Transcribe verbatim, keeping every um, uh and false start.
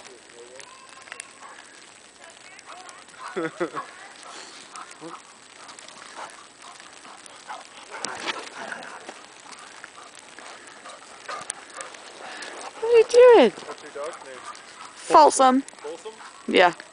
What are you doing? What's your dog's name? Folsom. Folsom? Yeah.